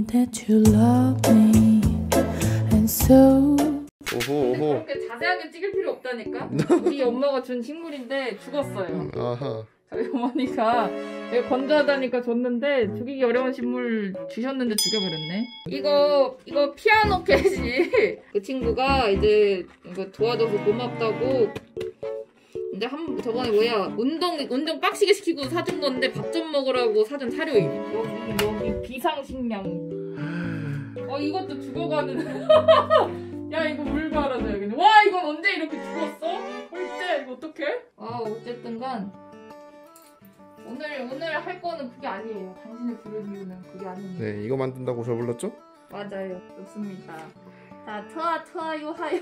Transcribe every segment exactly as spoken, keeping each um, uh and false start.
that you love me and so. 오호 오호. 그렇게 자세하게 찍을 필요 없다니까. 우리 엄마가 준 식물인데 죽었어요. 아하. 저희 어머니가 내가 건조하다니까 줬는데 죽이기 어려운 식물 주셨는데 죽여버렸네. 이거 이거 피아노 캣이 그 친구가 이제 이거 도와줘서 고맙다고. 근데 한 저번에 뭐야 운동 운동 빡시게 시키고 사준 건데 밥 좀 먹으라고 사준 사료임. 여기 여기 비상식량. 어 이것도 죽어가는. 야 이거 물 갈아줘야겠네. 와 이건 언제 이렇게 죽었어? 헐때 이거 어떡해? 아 어쨌든간. 오늘 오늘 할 거는 그게 아니에요. 당신을 부른 이유는 그게 아닙니다. 네, 이거 만든다고 저 불렀죠? 맞아요. 좋습니다. 자, 트와 트와요 하요.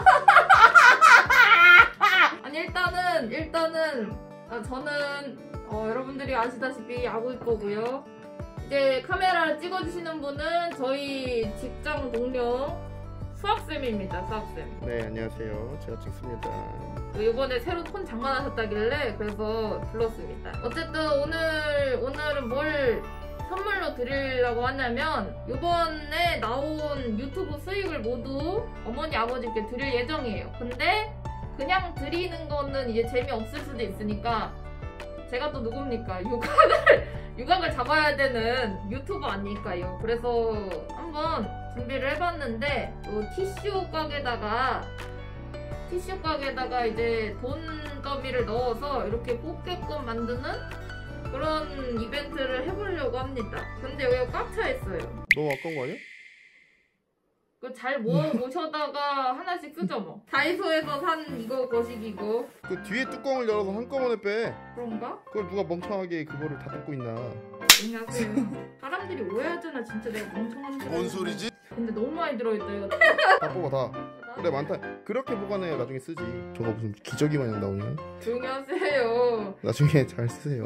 아니 일단은 일단은 아, 저는 어, 여러분들이 아시다시피 야구일 거고요. 이제 카메라를 찍어주시는 분은 저희 직장 동료 수학쌤입니다. 수학쌤. 네, 안녕하세요. 제가 찍습니다. 이번에 새로 폰 장만하셨다길래 그래서 불렀습니다. 어쨌든 오늘, 오늘은 뭘 선물로 드리려고 하냐면 이번에 나온 유튜브 수익을 모두 어머니 아버지께 드릴 예정이에요. 근데 그냥 드리는 거는 이제 재미없을 수도 있으니까 제가 또 누굽니까? 육각을, 육각을 잡아야 되는 유튜버 아닐까요? 그래서 한번 준비를 해봤는데 요 티슈 각에다가 티슈 각에다가 이제 돈 더미를 넣어서 이렇게 뽑게끔 만드는 그런 이벤트를 해보려고 합니다. 근데 여기가 꽉 차 있어요. 너무 아까운 거 아니야? 그 잘 모아 모셔다가 하나씩 쓰죠 뭐. 다이소에서 산 이거 거식이고. 그 뒤에 뚜껑을 열어서 한꺼번에 빼. 그런가? 그걸 누가 멍청하게 그거를 다 뜯고 있나? 안녕하세요. 사람들이 오해하잖아. 진짜 내가 멍청한 줄. 뭔 소리지? 근데 너무 많이 들어있다 이거. 다 뽑아 다. 그래 많다. 그렇게 보관해야 나중에 쓰지. 저거 무슨 기저귀 마냥 나오냐? 조용히 하세요. 나중에 잘 쓰세요.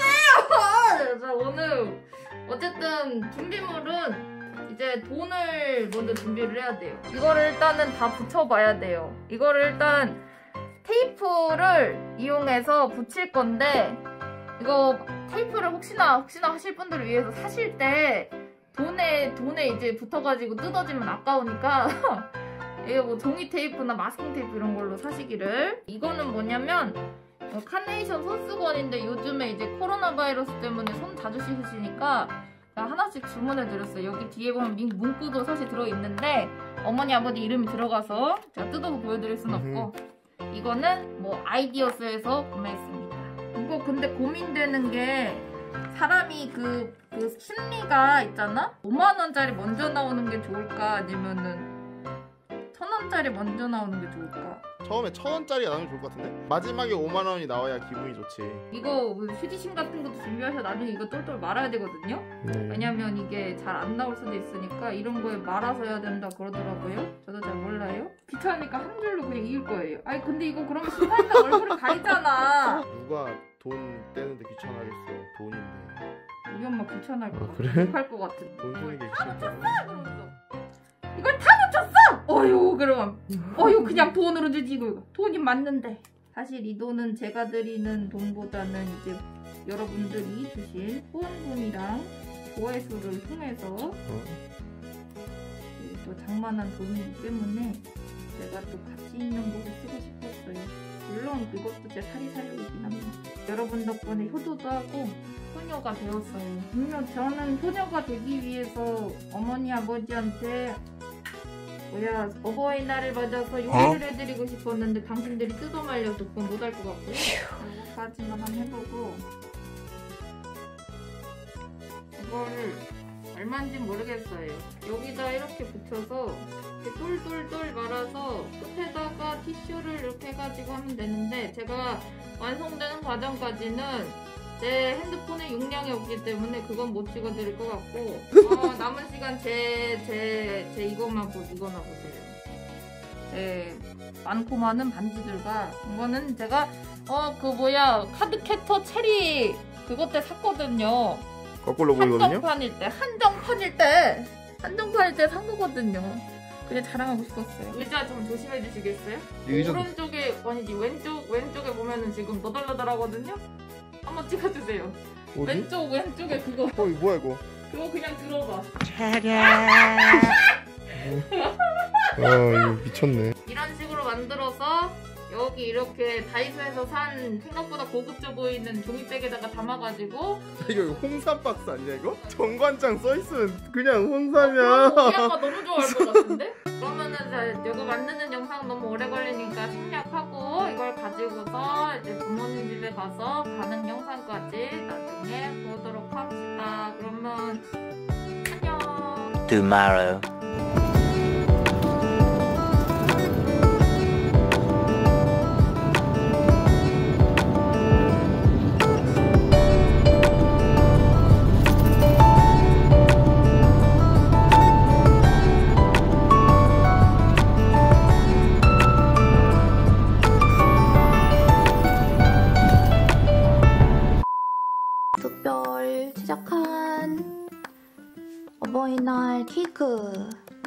하세요. 자 오늘 어쨌든 준비물은 이제 돈을 먼저 준비를 해야 돼요. 이거를 일단은 다 붙여봐야 돼요. 이거를 일단 테이프를 이용해서 붙일 건데 이거 테이프를 혹시나 혹시나 하실 분들을 위해서 사실 때 돈에 돈에 이제 붙어가지고 뜯어지면 아까우니까 이게 뭐 종이 테이프나 마스킹 테이프 이런 걸로 사시기를. 이거는 뭐냐면 어, 카네이션 손수건인데 요즘에 이제 코로나 바이러스 때문에 손 자주 씻으시니까 하나씩 주문해드렸어요. 여기 뒤에 보면 문구도 사실 들어있는데 어머니 아버지 이름이 들어가서 제가 뜯어서 보여드릴 순 없고 이거는 뭐 아이디어스에서 구매했습니다. 이거 근데 고민되는 게 사람이 그, 그 심리가 있잖아? 오만 원짜리 먼저 나오는 게 좋을까 아니면은 천 원짜리 먼저 나오는 게 좋을까? 처음에 천 원짜리가 나오면 좋을 것 같은데? 마지막에 오만 원이 나와야 기분이 좋지. 이거 휴지심 같은 것도 준비하셔서 나중에 이거 똘똘 말아야 되거든요? 네. 왜냐면 이게 잘 안 나올 수도 있으니까 이런 거에 말아서 해야 된다 그러더라고요. 저도 잘 몰라요. 귀찮으니까 한 줄로 그냥 이을 거예요. 아니 근데 이거 그러면 심사위원 얼굴을 가리잖아. 누가 돈 떼는데 귀찮아하겠어. 돈인데. 우리 엄마 귀찮아할 것 아, 같아. 그래? 할 것 같은. 돈 쓰는 게 귀찮다. 그러면서 이걸 다 붙였어! 어휴 그러면 어휴 그냥 돈으로 주지 이거. 돈이 맞는데. 사실 이 돈은 제가 드리는 돈보다는 이제 여러분들이 주신 후원금이랑 조회수를 통해서 어? 또 장만한 돈이기 때문에 제가 또 가치 있는 곳에 쓰고 싶었어요. 물론 그것도 제 사리사욕이긴 합니다. 여러분 덕분에 효도도 하고 소녀가 되었어요. 분명 저는 소녀가 되기 위해서 어머니 아버지한테 뭐야 어버이날을 맞아서 요리를 해드리고 싶었는데 당신들이 뜯어말려서 그건 못할 것 같고요. 여기까지만 한번 해보고 이거를 얼마인지 모르겠어요. 여기다 이렇게 붙여서 이렇게 똘똘똘 말아서 끝에다가 티슈를 이렇게 해가지고 하면 되는데 제가 완성되는 과정까지는 제 핸드폰에 용량이 없기 때문에 그건 못 찍어드릴 것 같고 어, 남은 시간 제, 제, 제 이것만 보, 이거나 보세요. 제 많고 많은 반지들과 이거는 제가 어 그 뭐야 카드캐터 체리 그것 때 샀거든요. 거꾸로 보이거든요? 한정판일 때 한정판일 때 한정판일 때 산 거거든요. 그냥 자랑하고 싶었어요. 의자 좀 조심해 주시겠어요? 의자... 오른쪽에 아니지 왼쪽 왼쪽에 보면은 지금 너덜너덜하거든요. 한번 찍어주세요. 어디? 왼쪽 왼쪽에 그거. 어 이거 뭐야 이거? 이거 그냥 들어봐. 아 이거 미쳤네. 이런 식으로 만들어서 여기 이렇게 다이소에서 산 생각보다 고급져 보이는 종이백에다가 담아가지고 이거 홍삼 박스 아니야 이거? 정관장 써있으면 그냥 우리 홍삼이야. 아빠 너무 좋아할 것 같은데? 그러면은 자, 이거 만드는 영상 너무 오래 걸리니까 생략하고 이걸 가지고서 이제 부모님 집에 가서 가는 영상까지 나중에 보도록 합시다. 그러면 안녕. Tomorrow. 특별 제작한 어버이날 케이크.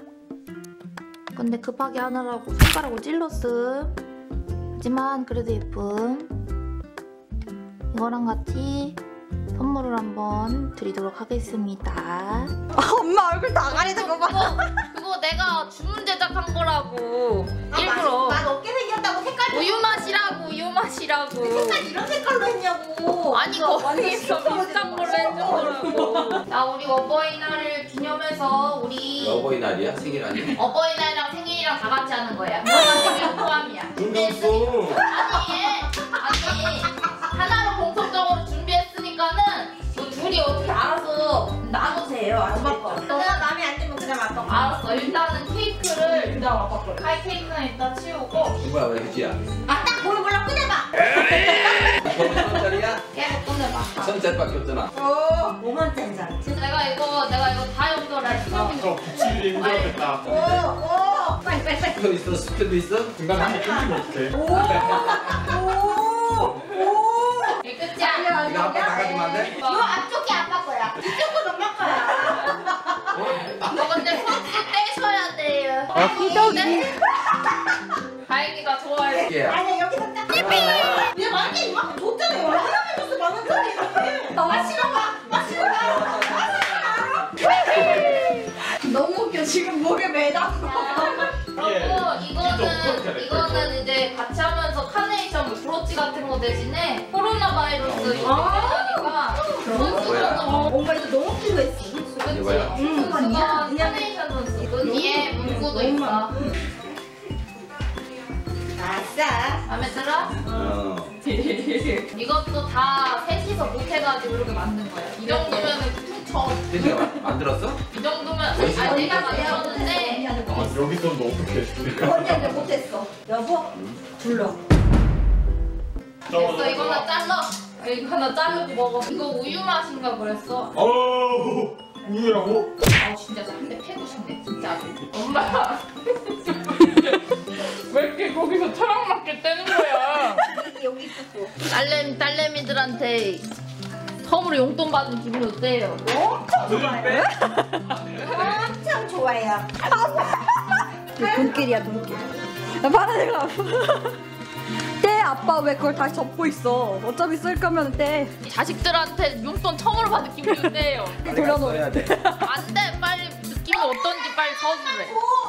근데 급하게 하느라고 손가락을 찔렀음. 하지만 그래도 예쁨. 이거랑 같이 선물을 한번 드리도록 하겠습니다. 엄마 얼굴 다 가리는 거 봐. 그거, 그거 내가 주문 제작한 거라고. 일부러. 맛 없게 생겼다고 색깔 우유 맛이라고 우유 맛이라고. 색깔 이런 색깔로 했냐고. 아니 거기서 비싼 걸로 해준 거라고. 자 우리 어버이날을 기념해서 우리 어버이날이야? 생일 아니야? 어버이날이랑 생일이랑 다 같이 하는 거야. 너랑 생일 포함이야. 준비했어. 아니 아니 하나로 공통적으로 준비했으니까는 뭐 둘이 어떻게 알아서 나누세요. 아시겠죠? 그냥 마음에 안 들면 그냥 맛 알았어. 일단은 케이크를 일단 아빠 걸. 카이 케이크는 일단 치우고. 누구야? 왜 휴지야? 아딱 보여 몰라 꺼내봐. 저거 천짜리야? 계속 꺼내봐. 천짜리밖에 없잖아. 오 오만짜리잖아. 내가 이거 내가 이거 다 연결했어. 저 붙이기 힘들었겠다. 오오 빨리 빨리 빨리. 스표 있어? 스표도 있어? 중간에 한번 끊기면 어떡해. 오오오 이게 끝이야. 이거 아빠 나가주면 안 돼? 이거 앞쪽이 아빠 거야. 이쪽은 엄마 거야. 너 근데 소스 떼셔야 돼요. 아, 희덕이. 다행이다. 좋아해. 이게 아니야 여기서 딱. 얘 만개 이만큼 줬잖아요. 하나만 줬어 만 원짜리. 너 마시러봐 마시러봐. 너무 웃겨 지금 목에 매다. 그리고 이거는 이거는 이제 같이 하면서 카네이션 뭐 브로치 같은 거 대신에 코로나 바이러스 유행하니까 손수건 뭔가 이거 너무 필요했어. 이게 뭐야? 손수건 카네이션 손수건 뒤에 문구도 있어. 아싸. 마음에 들어? 어. 이것도 다 셋이서 못해가지고 이렇게 만든 거야. 이 정도면은 퉁쳐. 태지가 만들었어? 이 정도면 아니 내가 만들었는데 아, 여기 돈도 어떻게 언니한테 못했어. 여보 불러. 됐어. 이거 하나 잘라. 이거 하나 자르고 먹어. 이거 우유 맛인가 그랬어. 어우, 우유라고? 아 진짜 한 대 패고 싶네 진짜. 엄마 왜 이렇게 거기서 철학 맞게 떼는 거야? 여기 있었어. 딸내미 딸내미들한테 선물로 용돈 받은 기분이 어때요? 좋아해? 엄청 좋아해요. 돈길이야 돈길. 나 받아들라. 떼 아빠 왜 그걸 다시 접고 있어? 어차피 쓸 거면 떼. 자식들한테 용돈 처음으로 받은 기분이 어때요? 돌려놓어. 써야 돼. 안돼 빨리 느낌이 어떤지 빨리 서술래.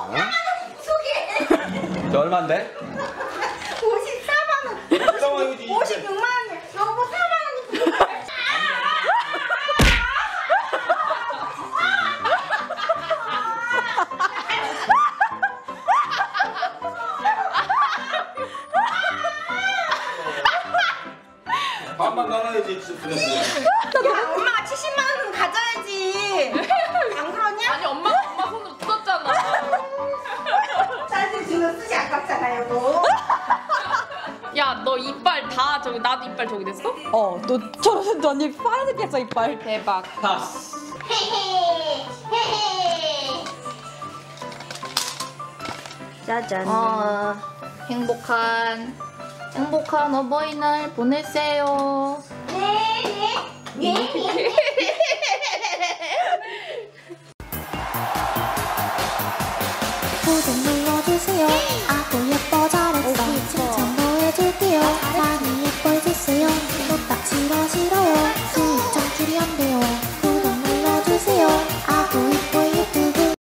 소개. 저 얼만데? 오십사만 원. 오십육만 원. 여보 사만 원. 반만 나눠야지 진짜. 야 엄마가 칠십만 원은 가져야지. 안 그러냐? 아니 엄마가 엄마 손으로 뜯었잖아. 딸들 주는 쓰지 아깝잖아요 너. 야 너 이빨 다 저기 나도 이빨 저기 됐어? 어, 너 저런 너 언니 파란색 했어 이빨. 대박. 파스. 헤헤 헤헤. 짜잔. 어, 행복한 행복한 어버이날 보내세요. 네네 네네.